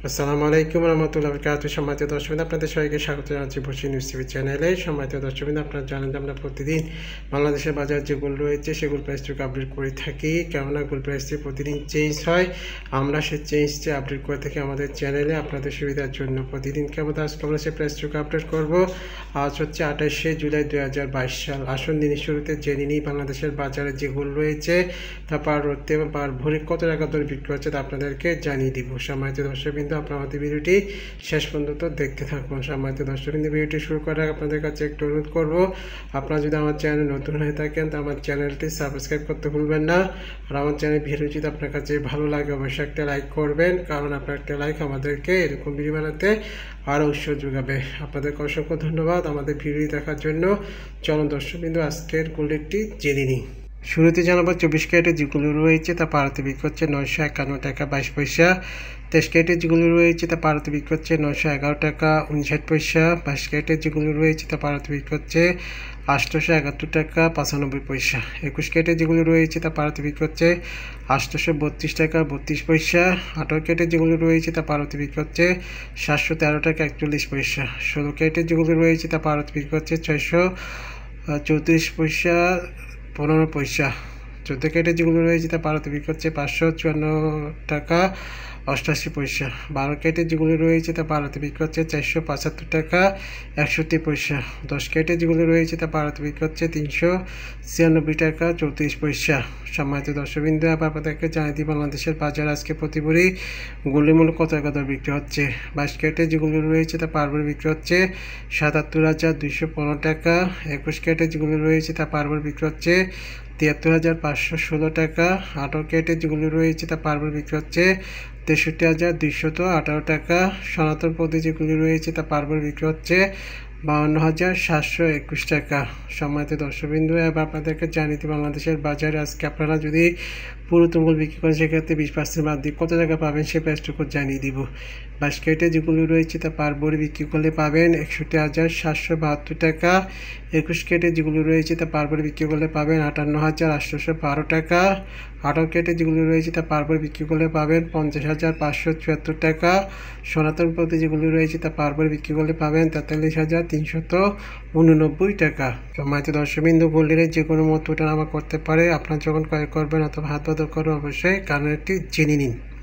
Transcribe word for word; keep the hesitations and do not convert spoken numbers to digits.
আসসালামু আলাইকুম রহমতুল্লাহ বরকাতুহু। সম্মানিত দর্শকবৃন্দ, আপনাদের সবাইকে স্বাগত জানাচ্ছি বসি নিউজ টিভি চ্যানেলে। সম্মানিত দর্শকবৃন্দ, আপনারা জানেন যে আমরা প্রতিদিন বাংলাদেশের বাজার যেগুলো রয়েছে সেগুলো প্রাইসটুকু আপডেট করে থাকি। কেননা গোল্ড প্রাইসটি প্রতিদিন চেঞ্জ হয়, আমরা সেই চেঞ্জটি আপডেট করে থাকি আমাদের চ্যানেলে আপনাদের সুবিধার জন্য। প্রতিদিন কেমন আজকে আমরা সেই প্রাইসটুকু আপডেট করব। আজ হচ্ছে আঠাশে জুলাই দুই হাজার বাইশ সাল। আসুন দিনের শুরুতে জেনে নিই বাংলাদেশের বাজারে যেগুলো রয়েছে তা পার রোতে এবং পার ভরি কত টাকা দরে বিক্রি হচ্ছে তা আপনাদেরকে জানিয়ে দিব। সম্মানিত দর্শকবৃন্দ, আপনারা আমাদের ভিডিওটি শেষ পর্যন্ত দেখতে থাকুন। সম্মানিত দর্শকবৃন্দ, ভিডিওটি শুরু করার আগে আপনাদের কাছে একটু অনুরোধ করব, আপনারা যদি আমার চ্যানেল নতুন হয়ে থাকেন তো আমার চ্যানেলটি সাবস্ক্রাইব করতে ভুলবেন না। আর আমার চ্যানেল ভিডিও যদি আপনার কাছে ভালো লাগে অবশ্যই একটা লাইক করবেন, কারণ আপনার একটা লাইক আমাদেরকে এরকম ভিডিও বানাতে আরও উৎসাহ যোগাবে। আপনাদেরকে অসংখ্য ধন্যবাদ আমাদের ভিডিও দেখার জন্য। চলুন দর্শকবৃন্দ, আজকের গোল্ডটি জেনে নিই। শুরুতে জানাবো চব্বিশ ক্যারেটের যেগুলো রয়েছে তা পারতে বিক্রি হচ্ছে নয়শো একান্ন টাকা বাইশ পয়সা। তেইশ ক্যারেটের যেগুলো রয়েছে তা পারতে বিক্রি হচ্ছে নয়শো এগারো টাকা উনষাট পয়সা। বাইশ ক্যারেটের যেগুলো রয়েছে তা পারতে বিক্রি হচ্ছে আটশোশো একাত্তর টাকা পঁচানব্বই পয়সা। একুশ ক্যারেটের যেগুলো রয়েছে তা পারতে বিক্রি হচ্ছে আটশোশো বত্রিশ টাকা বত্রিশ পয়সা। আঠারো ক্যারেটের যেগুলো রয়েছে তা পারতে বিক্রি হচ্ছে সাতশো তেরো টাকা একচল্লিশ পয়সা। ষোলো ক্যারেটের যেগুলো রয়েছে তা পারতে বিক্রি হচ্ছে ছয়শো চৌত্রিশ পয়সা পনেরো পয়সা। চোদ্দো ক্যারেটের যেগুলো রয়েছে তা পারতে বিক্রি হচ্ছে পাঁচশো চুয়ান্ন টাকা অষ্টাশি পয়সা। বারো ক্যারেটের যেগুলো রয়েছে তা পারতে বিক্রি হচ্ছে চারশো পঁচাত্তর টাকা একষট্টি পয়সা। দশ ক্যারেটের যেগুলো রয়েছে তা পারতে বিক্রি হচ্ছে তিনশো ছিয়ানব্বই টাকা চৌত্রিশ পয়সা। সম্মানিত দর্শকবৃন্দ, আবার আপনাদেরকে জানিয়ে দিই বাংলাদেশের বাজার আজকে প্রতি ভরি গোল্ডের মূল্য কত টাকা দর বিক্রি হচ্ছে। বাইশ ক্যারেটের যেগুলো রয়েছে তা পার ভরি বিক্রি হচ্ছে সাতাত্তর হাজার দুইশো পনেরো টাকা। একুশ ক্যারেটের যেগুলো রয়েছে তা পার ভরি বিক্রি হচ্ছে তিয়াত্তর হাজার পাঁচশো ষোলো টাকা। আঠারো ক্যারেটের যেগুলো রয়েছে তা পার ভরি বিক্রি হচ্ছে তেষট্টি হাজার দুইশত আঠারো টাকা। সনাতন পদ্ধতি যেগুলি রয়েছে তা পার ভরি বিক্রি হচ্ছে বাউন্ন হাজার সাতশো একুশ টাকা। সম্মানিত দর্শকবৃন্দ, এবার আপনাদেরকে জানিয়ে দিই বাংলাদেশের বাজারে আজকে আপনারা যদি পুরো তুঙ্গল বিক্রি করেন সেক্ষেত্রে বিশ পার্সেন্ট বাদ দিয়ে কত টাকা পাবেন সে প্রাইসটুকু জানিয়ে দিব। বাইশ ক্যারেটে যেগুলো রয়েছে তা পার ভরি বিক্রি করলে পাবেন একষট্টি হাজার সাতশো বাহাত্তর টাকা। একুশ ক্যারেটে যেগুলো রয়েছে তা পার ভরি বিক্রি করলে পাবেন আটান্ন হাজার আটশোশো বারো টাকা। আঠারো ক্যারেটে যেগুলো রয়েছে তা পার ভরি বিক্রি করলে পাবেন পঞ্চাশ হাজার পাঁচশো চুয়াত্তর টাকা। সনাতন পদ্ধতি যেগুলো রয়েছে তা পার ভরি বিক্রি করলে পাবেন তেতাল্লিশ হাজার তিনশত উননব্বই টাকা। সম্মানিত দর্শকবৃন্দ, গোল্ডের যে কোনো মতো ওঠানামা করতে পারে, আপনার যখন ক্রয় করবেন অথবা হাত বদল করবেন অবশ্যই কারণ একটি জেনে নিন।